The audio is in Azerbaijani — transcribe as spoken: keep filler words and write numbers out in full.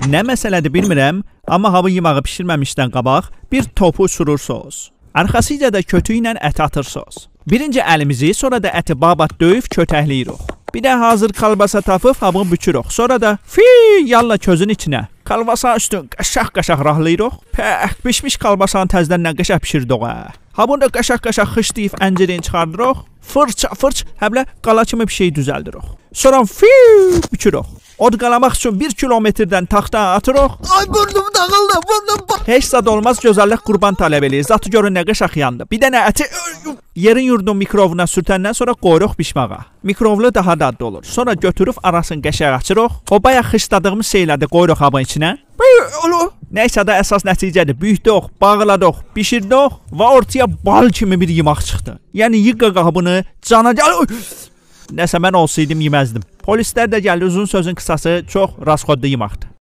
Nə məsələdir bilmirəm, amma hava yeməği pişirməmişdən qabaq bir topu uçurursunuz. Arxasıca da kötü ilə ət atırsınız. Birinci əlimizi, sonra da əti babat döyüb kötəkləyirik. Bir də hazır kalbasa tapıb hamını bükürük. Sonra da fi yalla közün içinə. Kalbasanın üstünü qaşaq-qaşaq rahlayırıq. Pək, pişmiş kalbasanın təzdən nə qaşaq pişirdik ha. Ha bunu da qaşaq-qaşaq xışlayıb əncirini çıxardırıq. Fırça fırç həblə qala kimi bir şey düzəldirik. Sonra fi bükürük. Od qalamaq üçün bir kilometrdən taxta atırıq. Ay burnum dağıldı, burnum. Heç zad olmaz, gözəllik qurban tələb eləyir. Zatı görün nə qaşaq yandı. Bir dənə əti yerin yurdun mikrovuna sürtəndən sonra qoyuruq bişməyə. Mikrovlu daha dadlı olur. Sonra götürüb arasını qəşəng açırıq. O bayaq xışladığımız şeyləri qoyuruq hamının içinə. Nəysə də əsas nəticədir. Büyüdük, bağladıq, bişirdik və ortaya bal kimi bir yemək çıxdı. Yəni yığqa qabını cana gəl. Nəsə mən olsaydım yeməzdim. Polislər də gəldi, uzun sözün qısası çox rasxodlu yeməkdir.